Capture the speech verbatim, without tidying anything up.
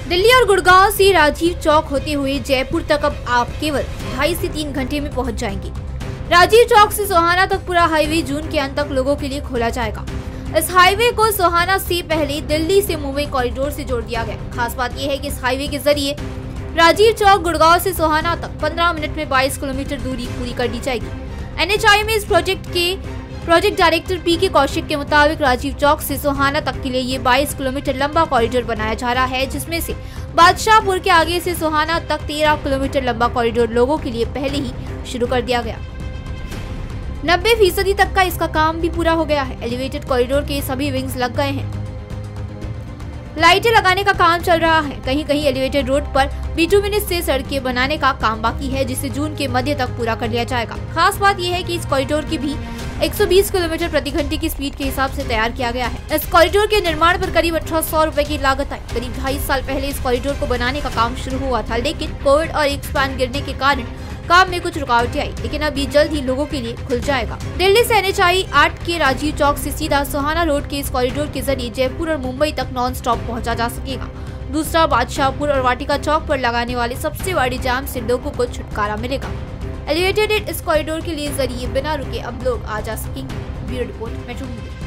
दिल्ली और गुड़गांव से राजीव चौक होते हुए जयपुर तक अब आप केवल ढाई से तीन घंटे में पहुंच जाएंगे। राजीव चौक से सोहाना तक पूरा हाईवे जून के अंत तक लोगों के लिए खोला जाएगा। इस हाईवे को सोहाना से पहले दिल्ली से मुंबई कॉरिडोर से जोड़ दिया गया। खास बात यह है कि इस हाईवे के जरिए राजीव चौक गुड़गांव से सोहाना तक पंद्रह मिनट में बाईस किलोमीटर दूरी पूरी कर दी जाएगी। एन एच आई में इस प्रोजेक्ट के प्रोजेक्ट डायरेक्टर पी के कौशिक के मुताबिक राजीव चौक से सोहाना तक के लिए ये बाईस किलोमीटर लंबा कॉरिडोर बनाया जा रहा है, जिसमें से बादशाहपुर के आगे से सोहाना तक तेरह किलोमीटर लंबा कॉरिडोर लोगों के लिए पहले ही शुरू कर दिया गया। नब्बे फीसदी तक का इसका काम भी पूरा हो गया है। एलिवेटेड कॉरिडोर के सभी विंग्स लग गए हैं, लाइटें लगाने का काम चल रहा है। कहीं कहीं एलिवेटेड रोड पर बिटुमिनस से सड़कें बनाने का काम बाकी है, जिसे जून के मध्य तक पूरा कर लिया जाएगा। खास बात यह है कि इस कॉरिडोर की भी एक सौ बीस किलोमीटर प्रति घंटे की स्पीड के हिसाब से तैयार किया गया है। इस कॉरिडोर के निर्माण पर करीब अठारह सौ रुपए की लागत आई। करीब ढाई साल पहले इस कॉरिडोर को बनाने का काम शुरू हुआ था, लेकिन कोविड और एक स्पैन गिरने के कारण काम में कुछ रुकावटें आई, लेकिन अब ये जल्द ही लोगों के लिए खुल जाएगा। दिल्ली से एन एच आई आठ के राजीव चौक से सीधा सोहाना रोड के इस कॉरिडोर के जरिए जयपुर और मुंबई तक नॉन स्टॉप पहुंचा जा सकेगा। दूसरा, बादशाहपुर और वाटिका चौक पर लगाने वाले सबसे बड़ी जाम से लोगों को छुटकारा मिलेगा। एलिवेटेड इस कॉरिडोर के लिए जरिए बिना रुके अब लोग आ जा सकेंगे। Bureau report, metro.